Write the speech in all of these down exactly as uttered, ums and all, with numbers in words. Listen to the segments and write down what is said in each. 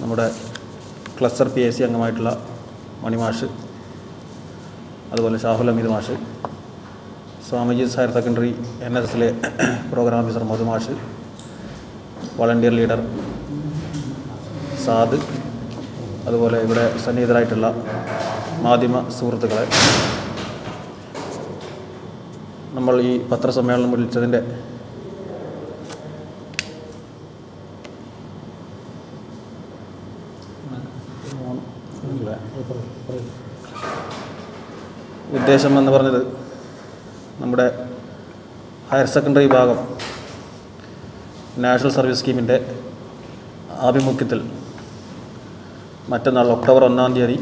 നമ്മുടെ cluster P S C അംഗമായിട്ടുള്ള മണിമാഷ്, അതുപോലെ ഷാഹുൽ അമീദ് മാഷ്, Swamiji's higher secondary N S എസിലെ പ്രോഗ്രാം ഓഫീസർ മധുമാഷ്, വളണ്ടിയർ ലീഡർ സാദ്, അതുപോലെ ഇവിടെ സന്നിഹിതരായിട്ടുള്ള മാധ്യമ സുഹൃത്തുക്കളെ, നമ്മൾ ഈ പത്രസമ്മേളനം വിളിച്ചതിൻ്റെ ഉദ്ദേശം എന്ന് പറഞ്ഞത് നമ്മുടെ ഹയർ സെക്കൻഡറി വിഭാഗം നാഷണൽ സർവീസ് സ്കീമിൻ്റെ ആഭിമുഖ്യത്തിൽ മറ്റന്നാൾ ഒക്ടോബർ ഒന്നാം തീയതി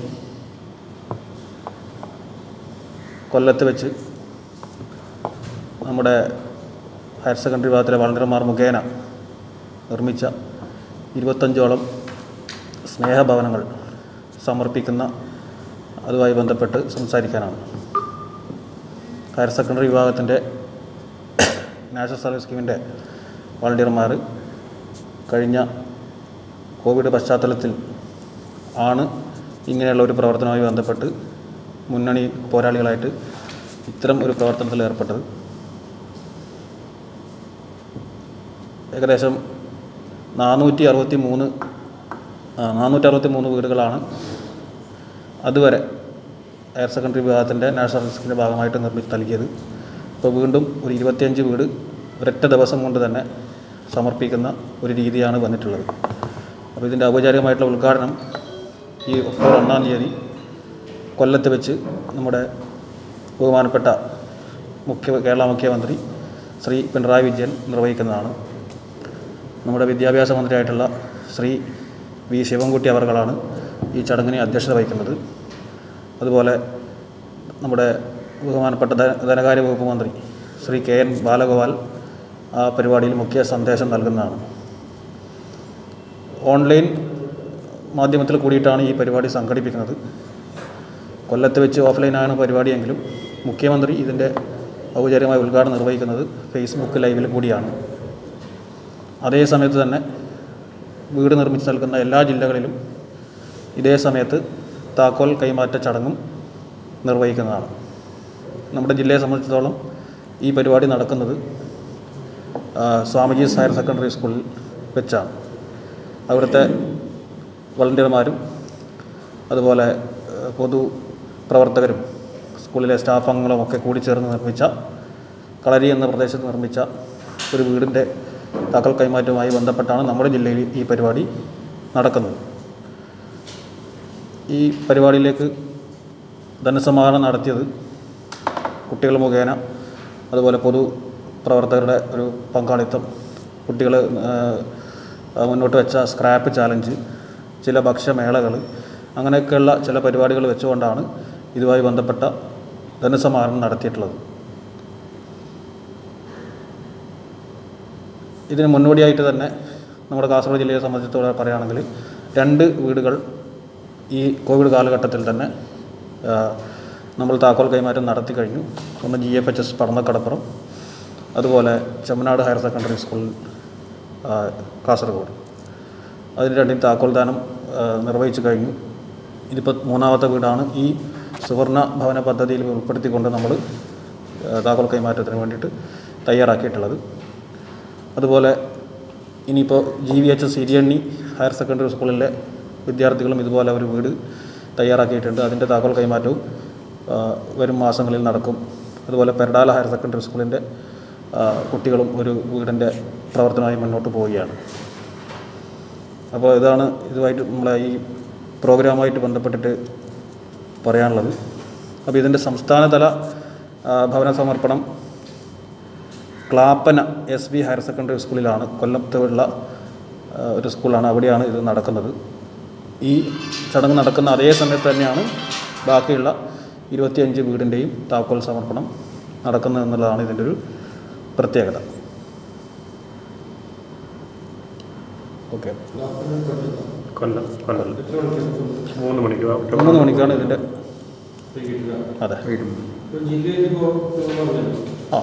കൊല്ലത്ത് വെച്ച് നമ്മുടെ ഹയർ സെക്കൻഡറി വിഭാഗത്തിലെ വളണ്ടിയർമാർ മുഖേന നിർമ്മിച്ച ഇരുപത്തഞ്ചോളം സ്നേഹഭവനങ്ങൾ സമർപ്പിക്കുന്ന അതുമായി ബന്ധപ്പെട്ട് സംസാരിക്കാനാണ്. ഹയർ സെക്കൻഡറി വിഭാഗത്തിൻ്റെ നാഷണൽ സർവീസ് സ്കീമിൻ്റെ വളണ്ടിയർമാർ കഴിഞ്ഞ കോവിഡ് പശ്ചാത്തലത്തിൽ ആണ് ഇങ്ങനെയുള്ള ഒരു പ്രവർത്തനവുമായി ബന്ധപ്പെട്ട് മുന്നണി പോരാളികളായിട്ട് ഇത്തരം ഒരു പ്രവർത്തനത്തിൽ ഏർപ്പെട്ടത്. ഏകദേശം നാനൂറ്റി അറുപത്തി മൂന്ന് നാനൂറ്റി അറുപത്തി മൂന്ന് വീടുകളാണ് അതുവരെ ഹയർ സെക്കൻഡറി വിഭാഗത്തിൻ്റെ നാഷണൽ സർവീസ് സ്കീമിൻ്റെ ഭാഗമായിട്ട് നിർമ്മിച്ച് നൽകിയത്. ഇപ്പോൾ വീണ്ടും ഒരു ഇരുപത്തിയഞ്ച് വീട് ഒരൊറ്റ ദിവസം കൊണ്ട് തന്നെ സമർപ്പിക്കുന്ന ഒരു രീതിയാണ് വന്നിട്ടുള്ളത്. അപ്പോൾ ഇതിൻ്റെ ഔപചാരികമായിട്ടുള്ള ഉദ്ഘാടനം ഈ ഒക്ടോബർ ഒന്നാം തീയതി കൊല്ലത്ത് വെച്ച് നമ്മുടെ ബഹുമാനപ്പെട്ട മുഖ്യ കേരള മുഖ്യമന്ത്രി ശ്രീ പിണറായി വിജയൻ നിർവഹിക്കുന്നതാണ്. നമ്മുടെ വിദ്യാഭ്യാസ മന്ത്രിയായിട്ടുള്ള ശ്രീ വി ശിവൻകുട്ടി അവർകളാണ് ഈ ചടങ്ങിനെ അധ്യക്ഷത വഹിക്കുന്നത്. അതുപോലെ നമ്മുടെ ബഹുമാനപ്പെട്ട ധനകാര്യ വകുപ്പ് മന്ത്രി ശ്രീ കെ എൻ ബാലഗോപാൽ ആ പരിപാടിയിൽ മുഖ്യ സന്ദേശം നൽകുന്നതാണ്. ഓൺലൈൻ മാധ്യമത്തിൽ കൂടിയിട്ടാണ് ഈ പരിപാടി സംഘടിപ്പിക്കുന്നത്. കൊല്ലത്ത് വെച്ച് ഓഫ്ലൈനാണ് പരിപാടിയെങ്കിലും മുഖ്യമന്ത്രി ഇതിൻ്റെ ഔപചാരികമായ ഉദ്ഘാടനം നിർവഹിക്കുന്നത് ഫേസ്ബുക്ക് ലൈവിൽ കൂടിയാണ്. അതേ സമയത്ത് തന്നെ വീട് നിർമ്മിച്ച് നൽകുന്ന എല്ലാ ജില്ലകളിലും ഇതേ സമയത്ത് താക്കോൽ കൈമാറ്റ ചടങ്ങും നിർവഹിക്കുന്നതാണ്. നമ്മുടെ ജില്ലയെ സംബന്ധിച്ചിടത്തോളം ഈ പരിപാടി നടക്കുന്നത് സ്വാമിജീസ് ഹയർ സെക്കൻഡറി സ്കൂളിൽ വെച്ചാണ്. അവിടുത്തെ വളണ്ടിയർമാരും അതുപോലെ പൊതു പ്രവർത്തകരും സ്കൂളിലെ സ്റ്റാഫ് അംഗങ്ങളും ഒക്കെ കൂടിച്ചേർന്ന് നിർമ്മിച്ച കളരി എന്ന പ്രദേശത്ത് നിർമ്മിച്ച ഒരു വീടിൻ്റെ താക്കോൽ കൈമാറ്റവുമായി ബന്ധപ്പെട്ടാണ് നമ്മുടെ ജില്ലയിൽ ഈ പരിപാടി നടക്കുന്നത്. ഈ പരിപാടിയിലേക്ക് ധനസമാഹരണം നടത്തിയത് കുട്ടികൾ മുഖേന, അതുപോലെ പൊതു പ്രവർത്തകരുടെ ഒരു പങ്കാളിത്തം, കുട്ടികൾ മുന്നോട്ട് വെച്ച സ്ക്രാപ്പ് ചാലഞ്ച്, ചില ഭക്ഷ്യമേളകൾ, അങ്ങനെയൊക്കെയുള്ള ചില പരിപാടികൾ വെച്ചുകൊണ്ടാണ് ഇതുമായി ബന്ധപ്പെട്ട ധനസമാഹരണം നടത്തിയിട്ടുള്ളത്. ഇതിന് മുന്നോടിയായിട്ട് തന്നെ നമ്മുടെ കാസർഗോഡ് ജില്ലയെ സംബന്ധിച്ചിടത്തോളം പറയുകയാണെങ്കിൽ രണ്ട് വീടുകൾ ഈ കോവിഡ് കാലഘട്ടത്തിൽ തന്നെ നമ്മൾ താക്കോൽ കൈമാറ്റം നടത്തി കഴിഞ്ഞു. ഒന്ന് G F H S Padannakkadappuram, അതുപോലെ Chemmanad higher secondary school Kasaragod. അതിന് രണ്ടും താക്കോൽ ദാനം നിർവഹിച്ചു കഴിഞ്ഞു. ഇതിപ്പോൾ മൂന്നാമത്തെ വീടാണ് ഈ സുവർണ ഭവന പദ്ധതിയിൽ ഉൾപ്പെടുത്തിക്കൊണ്ട് നമ്മൾ താക്കോൽ കൈമാറ്റത്തിന് വേണ്ടിയിട്ട് തയ്യാറാക്കിയിട്ടുള്ളത്. അതുപോലെ ഇനിയിപ്പോൾ G V H S Iriyanni higher secondary സ്കൂളിലെ വിദ്യാർത്ഥികളും ഇതുപോലെ ഒരു വീട് തയ്യാറാക്കിയിട്ടുണ്ട്. അതിൻ്റെ താക്കോൽ കൈമാറ്റവും വരും മാസങ്ങളിൽ നടക്കും. അതുപോലെ പെരടാല ഹയർ സെക്കൻഡറി സ്കൂളിൻ്റെ കുട്ടികളും ഒരു വീടിൻ്റെ പ്രവർത്തനമായി മുന്നോട്ട് പോവുകയാണ്. അപ്പോൾ ഇതാണ് ഇതുമായിട്ട് നമ്മളെ ഈ പ്രോഗ്രാമുമായിട്ട് ബന്ധപ്പെട്ടിട്ട് പറയാനുള്ളത്. അപ്പോൾ ഇതിൻ്റെ സംസ്ഥാനതല ഭവന സമർപ്പണം Clappana S B higher secondary സ്കൂളിലാണ്, കൊല്ലത്തുള്ള ഒരു സ്കൂളാണ്, അവിടെയാണ് ഇത് നടക്കുന്നത്. ഈ ചടങ്ങ് നടക്കുന്ന അതേ സമയത്ത് തന്നെയാണ് ബാക്കിയുള്ള ഇരുപത്തിയഞ്ച് വീടിൻ്റെയും താക്കോൽ സമർപ്പണം നടക്കുന്നത് എന്നുള്ളതാണ് ഇതിൻ്റെ ഒരു പ്രത്യേകത. ഓക്കെ, കൊല്ലം കൊല്ലം മൂന്ന് മണിക്ക് മൂന്ന് മണിക്കാണ് ഇതിൻ്റെ. അതെ, ആ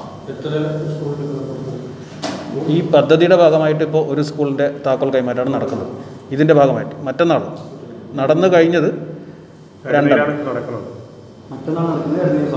ഈ പദ്ധതിയുടെ ഭാഗമായിട്ട് ഇപ്പോൾ ഒരു സ്കൂളിൻ്റെ താക്കോൽ കൈമാറ്റമാണ് നടക്കുന്നത്. ഇതിൻ്റെ ഭാഗമായിട്ട് മറ്റന്നാൾ നടന്നു കഴിഞ്ഞത് രണ്ടാണ് നടക്കുന്നത്. മറ്റന്നാൾ നടക്കുന്നത്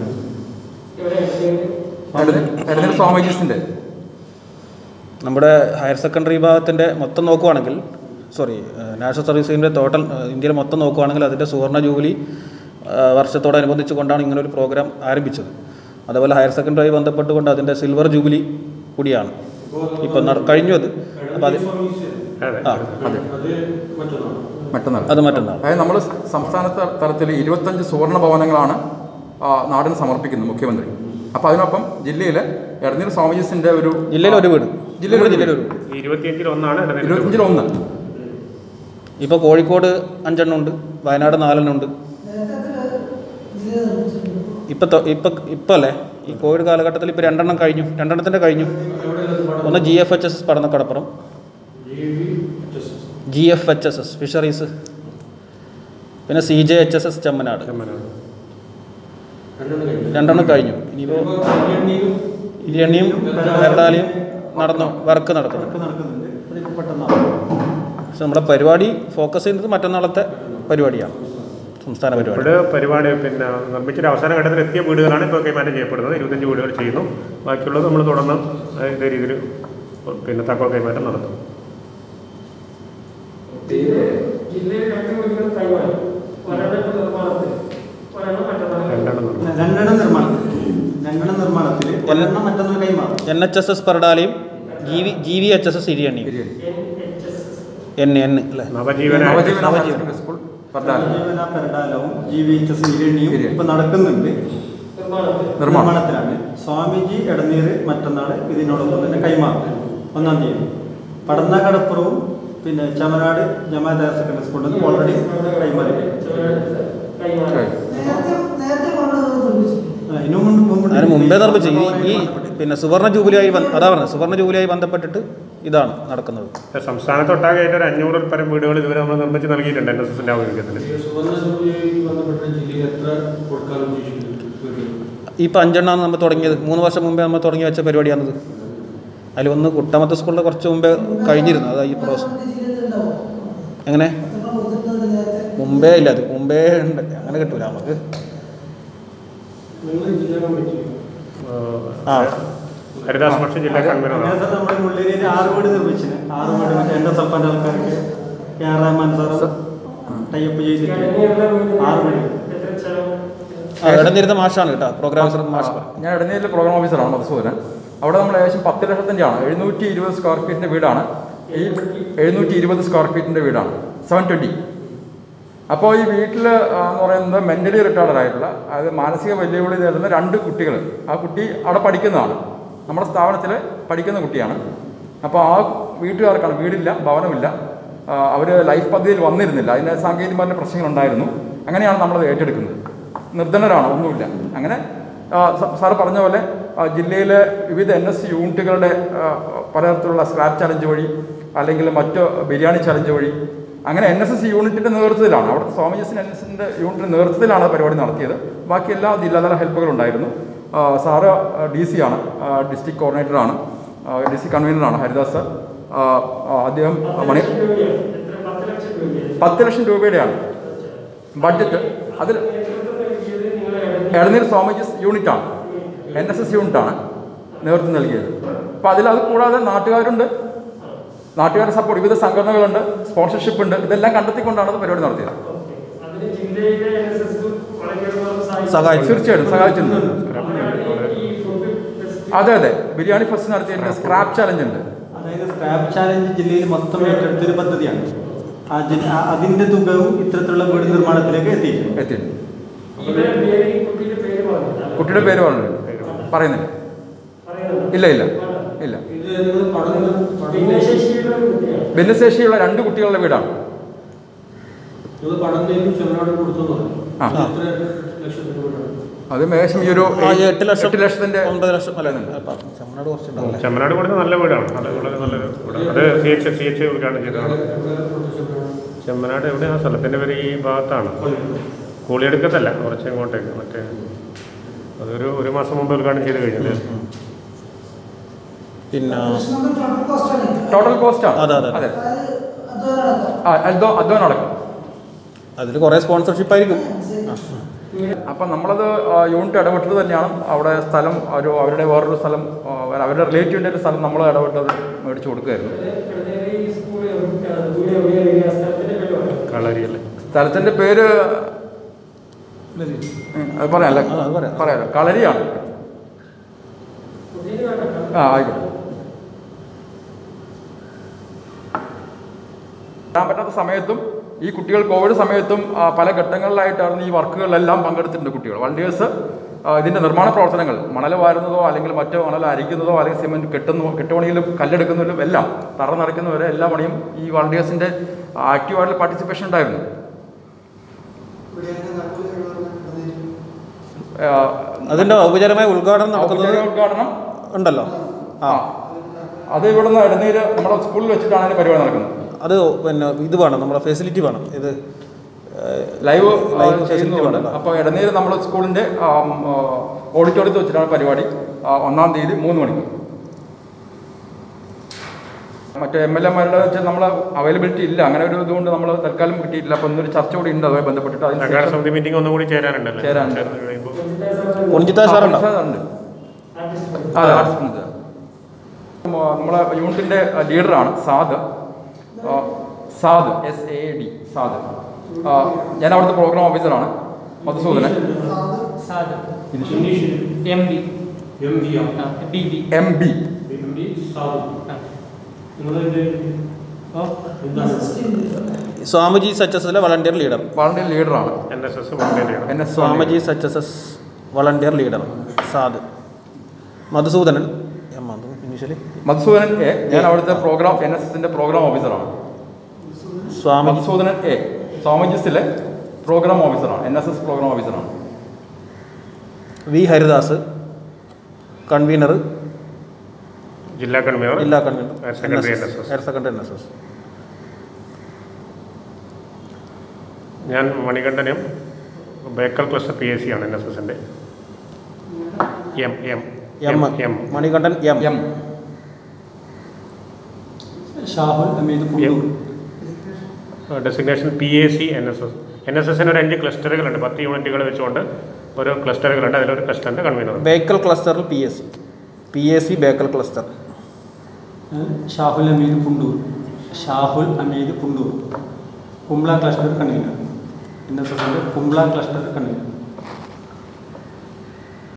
സ്വാമിജീസിൻ്റെ നമ്മുടെ ഹയർ സെക്കൻഡറി വിഭാഗത്തിൻ്റെ മൊത്തം നോക്കുവാണെങ്കിൽ സോറി നാഷണൽ സർവീസിൻ്റെ ടോട്ടൽ ഇന്ത്യയിൽ മൊത്തം നോക്കുവാണെങ്കിൽ അതിൻ്റെ സുവർണ്ണ ജൂബിലി വർഷത്തോടനുബന്ധിച്ച് കൊണ്ടാണ് ഇങ്ങനൊരു പ്രോഗ്രാം ആരംഭിച്ചത്. അതേപോലെ ഹയർ സെക്കൻഡറി ബന്ധപ്പെട്ടുകൊണ്ട് അതിൻ്റെ സിൽവർ ജൂബിലി കൂടിയാണ് ഇപ്പം കഴിഞ്ഞു. അത് അപ്പോൾ അത് ആ മറ്റന്നാൾ അത് മറ്റന്നാൾ അതായത് നമ്മൾ സംസ്ഥാന തലത്തിൽ ഇരുപത്തഞ്ച് സുവർണ്ണ ഭവനങ്ങളാണ് നാടിന് സമർപ്പിക്കുന്നത് മുഖ്യമന്ത്രി. അപ്പോൾ അതിനൊപ്പം ജില്ലയിൽ എടനീർ സ്വാമിജീസിൻ്റെ ഒരു ജില്ലയിൽ ഒരു വീട് ജില്ലയിൽ ജില്ലയിൽ ഒരു ഇരുപത്തിയഞ്ചിൽ ഒന്നാണ് ഇരുപത്തഞ്ചിൽ ഒന്ന്. ഇപ്പോൾ കോഴിക്കോട് അഞ്ചെണ്ണം ഉണ്ട്, വയനാട് നാലെണ്ണം ഉണ്ട്. ഇപ്പം ഇപ്പം ഇപ്പം അല്ലേ ഈ കോവിഡ് കാലഘട്ടത്തിൽ ഇപ്പോൾ രണ്ടെണ്ണം കഴിഞ്ഞു, രണ്ടെണ്ണത്തിൻ്റെ കഴിഞ്ഞു. ഒന്ന് G F H S S Padannakkadappuram, G F H S S fisheries, പിന്നെ C J H S S Chemmanad രണ്ടെണ്ണം കഴിഞ്ഞു. ഇനിയിപ്പോൾ ഇരിയണ്ണിയും പെരടാലിയും നടന്നു വർക്ക് നടക്കുന്നുണ്ട്. പക്ഷെ നമ്മുടെ പരിപാടി ഫോക്കസ് ചെയ്യുന്നത് മറ്റന്നാളത്തെ പരിപാടിയാണ്, സംസ്ഥാന പരിപാടി. ഇവിടെ പരിപാടി പിന്നെ നിർമ്മിച്ചിട്ട് അവസാന ഘട്ടത്തിൽ എത്തിയ വീടുകളാണ് ഇപ്പോൾ കൈമാറ്റം ചെയ്യപ്പെടുന്നത്. ഇരുപത്തഞ്ച് വീടുകൾ ചെയ്യുന്നു. ബാക്കിയുള്ളത് നമ്മൾ തുടർന്ന് ഇതേ രീതിയിൽ പിന്നെ താക്കോൽ കൈമാറ്റം നടത്തും. എൻ എച്ച് എസ് എസ് പെരടാലിയും G V G V H S S ഇരിയണ്ണിയും എൻ എൻ അല്ലേ നവജീവന സ്കൂൾ പെരടാലവും ജി വി എച്ച് എസ് ഇരിയണ്ണിയും ഇപ്പം നടക്കുന്നുണ്ട്, നിർമ്മാണത്തിലാണ്. സ്വാമിജി എടനീർ മറ്റന്നാൾ ഇതിനോടൊപ്പം തന്നെ കൈമാറും ഒന്നാം തീയതി. പടന്നക്കടപ്പുറവും പിന്നെ ചമനാട് ജമാഅത്ത് ഹയർ സെക്കൻഡറി സ്കൂളിൽ നിന്ന് ഓൾറെഡി കൈമാറി. അതിന് മുമ്പേ നിർമ്മിച്ചു. ഈ ഈ പിന്നെ സുവർണ്ണ ജൂബിലിയായി അതാ പറഞ്ഞത്, സുവർണ്ണ ജൂബിലിയായി ബന്ധപ്പെട്ടിട്ട് ഇതാണ് നടക്കുന്നത്. സംസ്ഥാനത്തൊട്ടാകെ ആയിട്ട് ഒരു അഞ്ഞൂറിൽ പരം വീടുകൾ ഇതുവരെ നമ്മൾ നിർമ്മിച്ച് നൽകിയിട്ടുണ്ട് എൻ എസ് എസിൻ്റെ ആഭിമുഖ്യത്തിൽ. ഇപ്പം അഞ്ചെണ്ണമാണ് നമ്മൾ തുടങ്ങിയത്. മൂന്ന് വർഷം മുമ്പേ നമ്മൾ തുടങ്ങി വെച്ച പരിപാടിയാണിത്. അതിലൊന്ന് കുട്ടമത്ത് സ്കൂളിൽ കുറച്ച് മുമ്പേ കഴിഞ്ഞിരുന്നു. അതാ ഈ പ്രോസസ് എങ്ങനെ മുമ്പേ ഇല്ല, അത് മുമ്പേ ഉണ്ട്, അങ്ങനെ കിട്ടൂല നമുക്ക്. ആ ഹരിദാസ് പക്ഷേ ജില്ലാ കൺവീനറാണ്. നമ്മുടെ മുള്ളേരിയിൽ ആറ് വീട് നിർമ്മിച്ചിന്. ആറ് വീട് മറ്റേ എൻ്റെ സൽപ്പാൻ്റെ ആൾക്കാർക്ക് K R Rahman sir type ചെയ്തിട്ട് ആറ് വീട്. ഇടന്നിരുന്ന മാഷാണ് കേട്ടോ, പ്രോഗ്രാം മാഷ്. ഞാൻ ഇടനീരിലെ പ്രോഗ്രാം ഓഫീസറാണ് മധുസൂദനൻ. അവിടെ നമ്മൾ ഏകദേശം പത്ത് ലക്ഷത്തിൻ്റെയാണ്, എഴുന്നൂറ്റി ഇരുപത് സ്ക്വയർ ഫീറ്റിൻ്റെ വീടാണ്. ഈ എഴുന്നൂറ്റി ഇരുപത് സ്ക്വയർ ഫീറ്റിൻ്റെ വീടാണ്, സെവൻ ട്വൻറ്റി. അപ്പോൾ ഈ വീട്ടിൽ എന്ന് പറയുന്നത് മെൻ്റലി റിട്ടയർഡ് ആയിട്ടുള്ള, അതായത് മാനസിക വെല്ലുവിളി നേരിടുന്ന രണ്ട് കുട്ടികൾ. ആ കുട്ടി അവിടെ പഠിക്കുന്നതാണ്, നമ്മുടെ സ്ഥാപനത്തിൽ പഠിക്കുന്ന കുട്ടിയാണ്. അപ്പോൾ ആ വീട്ടുകാർക്കാണ് വീടില്ല, ഭവനമില്ല, അവർ ലൈഫ് പദ്ധതിയിൽ വന്നിരുന്നില്ല, അതിന് സാങ്കേതികമായ പ്രശ്നങ്ങളുണ്ടായിരുന്നു. അങ്ങനെയാണ് നമ്മളത് ഏറ്റെടുക്കുന്നത്. നിർധനരാണ്, ഒന്നുമില്ല. അങ്ങനെ സാറ് പറഞ്ഞ പോലെ ജില്ലയിലെ വിവിധ എൻ എസ് യൂണിറ്റുകളുടെ പലതരത്തിലുള്ള സ്ക്രാപ്പ് ചലഞ്ച് വഴി അല്ലെങ്കിൽ മറ്റ് ബിരിയാണി ചലഞ്ച് വഴി അങ്ങനെ എൻ എസ് എസ് യൂണിറ്റിൻ്റെ നേതൃത്വത്തിലാണ്, അവിടെ സ്വാമിജീസിൻ്റെ എൻ എസ് എസിൻ്റെ യൂണിറ്റിൻ്റെ നേതൃത്വത്തിലാണ് പരിപാടി നടത്തിയത്. ബാക്കി എല്ലാ ജില്ലാതല ഹെൽപ്പുകളുണ്ടായിരുന്നു. സാറ് ഡി സി ആണ്, ഡിസ്ട്രിക്ട് കോർഡിനേറ്ററാണ്, ഡി സി കൺവീനറാണ് ഹരിദാസ്. അദ്ദേഹം മണി പത്ത് ലക്ഷം രൂപയുടെയാണ് ബഡ്ജറ്റ്. അതിൽ എടനീർ സ്വാമിജീസ് യൂണിറ്റാണ്, എൻ എസ് എസ് യൂണിറ്റാണ് നേതൃത്വം നൽകിയത്. അപ്പോൾ അതിൽ അത് കൂടാതെ നാട്ടുകാരുണ്ട്, നാട്ടുകാരുടെ സപ്പോർട്ട്, വിവിധ സംഘടനകളുണ്ട്, സ്പോൺസർഷിപ്പ് ഉണ്ട്. ഇതെല്ലാം കണ്ടെത്തിക്കൊണ്ടാണ് അത് പരിപാടി നടത്തിയത്. തീർച്ചയായിട്ടും സഹായിച്ചിട്ടുണ്ട്. അതെ അതെ, ബിരിയാണി ഫസ്റ്റ് നടത്തിയതിൻ്റെ സ്ക്രാപ്പ് ചാലഞ്ച് ഉണ്ട്. അതായത് സ്ക്രാപ്പ് ചാലഞ്ച് ജില്ലയിൽ മൊത്തം ഏറ്റെടുത്തൊരു പദ്ധതിയാണ്. അതിൻ്റെ തുകവും ഇത്തരത്തിലുള്ള വീട് നിർമ്മാണത്തിലേക്ക് എത്തിയിട്ടുണ്ട് എത്തിയിട്ടുണ്ട് കുട്ടിയുടെ പേര് പറഞ്ഞു പറയുന്നില്ല. ഇല്ല ഇല്ല ഇല്ല ഭിന്നശേഷിയുള്ള രണ്ട് കുട്ടികളുടെ വീടാണ്. ആ അത് ഏകദേശം ഈ ഒരു എട്ട് ലക്ഷം എട്ട് ലക്ഷത്തിന്റെ ഒമ്പത് ലക്ഷം അല്ല. ചെമ്മനാട് കൊടുത്ത നല്ല വീടാണ്, നല്ല വളരെ നല്ലൊരു വീടാണ്. അത് സി എച്ച് സി എച്ച് ഉദ്ഘാടനം ചെയ്തതാണ്. ചെമ്മനാട് എവിടെ ആ സ്ഥലത്തിൻ്റെ പേര് ഈ ഭാഗത്താണ്, കൂളിയെടുക്കത്തല്ല, കുറച്ച് ഇങ്ങോട്ടേക്ക് മറ്റേ അതൊരു ഒരു മാസം മുമ്പ് ഉദ്ഘാടനം ചെയ്ത് കഴിഞ്ഞത്. പിന്നെ ടോട്ടൽ കോസ്റ്റ് ആണ്. അതെ അതെ അതെ അധ്വാ അധ്വാനം അടക്കം. അതിൽ കുറേ സ്പോൺസർഷിപ്പ് ആയിരിക്കും. അപ്പം നമ്മളത് യൂണിറ്റ് ഇടപെട്ടത് തന്നെയാണ്. അവിടെ സ്ഥലം ഒരു അവരുടെ വേറൊരു സ്ഥലം അവരുടെ റിലേറ്റീവിൻ്റെ ഒരു സ്ഥലം നമ്മൾ ഇടപെട്ടത് മേടിച്ചു കൊടുക്കുകയായിരുന്നു. സ്ഥലത്തിൻ്റെ പേര് അത് പറയാമല്ല പറയാമല്ലോ കളരിയാണ്. ആ ആയിക്കോട്ടെ. വരാൻ പറ്റാത്ത സമയത്തും ഈ കുട്ടികൾ കോവിഡ് സമയത്തും പല ഘട്ടങ്ങളിലായിട്ടാണ് ഈ വർക്കുകളിലെല്ലാം പങ്കെടുത്തിട്ടുണ്ട് കുട്ടികൾ. വളണ്ടിയേഴ്സ് ഇതിൻ്റെ നിർമ്മാണ പ്രവർത്തനങ്ങൾ മണൽ വാരുന്നതോ അല്ലെങ്കിൽ മറ്റോ മണൽ അരിക്കുന്നതോ അല്ലെങ്കിൽ സിമെൻറ്റ് കെട്ടുന്നതോ കെട്ടുപണിയിലും കല്ലെടുക്കുന്നതിലും എല്ലാം തറ നിറയ്ക്കുന്നവരെ എല്ലാ പണിയും ഈ വളണ്ടിയേഴ്സിൻ്റെ ആക്റ്റീവായിട്ടുള്ള പാർട്ടിസിപ്പേഷൻ ഉണ്ടായിരുന്നു. അതിൻ്റെ ഔപചാരികമായ ഉദ്ഘാടനം നടക്കുന്നത് ഉദ്ഘാടനം ഉണ്ടല്ലോ. ആ അത് ഇവിടെ നിന്ന് ഇടനീര് നമ്മുടെ സ്കൂളിൽ വെച്ചിട്ടാണ് അതിൻ്റെ പരിപാടി നടക്കുന്നത്. അത് പിന്നെ ഇത് വേണം, നമ്മുടെ ഫെസിലിറ്റി വേണം, ഇത് ലൈവ് ലൈവ് ഫെസിലിറ്റി വേണം. അപ്പോൾ ഇടനീര് നമ്മുടെ സ്കൂളിൻ്റെ ഓഡിറ്റോറിയത്തിൽ വെച്ചിട്ടാണ് പരിപാടി. ഒന്നാം തീയതി മൂന്ന് മണിക്ക്. മറ്റേ എം എൽ എമാരുടെ വെച്ചാൽ നമ്മൾ അവൈലബിലിറ്റി ഇല്ല, അങ്ങനെ ഒരു ഇതുകൊണ്ട് നമ്മൾ തൽക്കാലം കിട്ടിയിട്ടില്ല. അപ്പോൾ ഇന്നൊരു ചർച്ച കൂടി ഉണ്ട് അതുമായി ബന്ധപ്പെട്ടിട്ട്. അതിന് മീറ്റിംഗ് ഒന്നും കൂടി ചേരാനുണ്ട് ചേരാനുണ്ട് സാറുണ്ട്. അതെ, ആർട്സ് നമ്മളെ യൂണിറ്റിൻ്റെ ലീഡറാണ് Saad. Saad S A D Saad. ഞാൻ അവിടുത്തെ പ്രോഗ്രാം ഓഫീസറാണ്. Madhusoodanan M B. Swamiji H S എസിലെ വളണ്ടിയർ ലീഡർ. വളണ്ടിയർ ലീഡറാണ്. N S S volunteer. N S Swamiji H S S volunteer leader Saad. Madhusoodanan M initially Madhusoodanan A. ഞാൻ അവിടുത്തെ പ്രോഗ്രാം എൻ എസ് എസിൻ്റെ പ്രോഗ്രാം ഓഫീസറാണ്. സ്വാമി മധുസൂദനൻ എ സ്വാമിജിസിലെ പ്രോഗ്രാം ഓഫീസറാണ്, എൻ എസ് എസ് പ്രോഗ്രാം ഓഫീസറാണ്. V Haridas convener, ജില്ലാ കൺവീനർ ജില്ലാ convener higher secondary N S S. Higher secondary N S S. ഞാൻ മണികണ്ഠനും Bekal cluster P S C ആണ് എൻ എസ് എസിൻ്റെ. M M M M Manikandan M M. Shahul Ameed Pundoor. Designation P A C N S S. N S എസിന് ഒരു അഞ്ച് ക്ലസ്റ്ററുകളുണ്ട്, പത്ത് യൂണിറ്റുകൾ വെച്ചുകൊണ്ട് ഓരോ ക്ലസ്റ്ററുകളുണ്ട്. അതിലൊരു ക്ലസ്റ്ററിൻ്റെ കൺവീനർ. ബേക്കൽ ക്ലസ്റ്ററിൽ P S C P S C Bekal cluster. Shahul Ameed Pundoor. Shahul Ameed Pundoor Kumbla cluster convener. N S എസിൻ്റെ കുംബ്ല ക്ലസ്റ്റർ കൺവീനർ.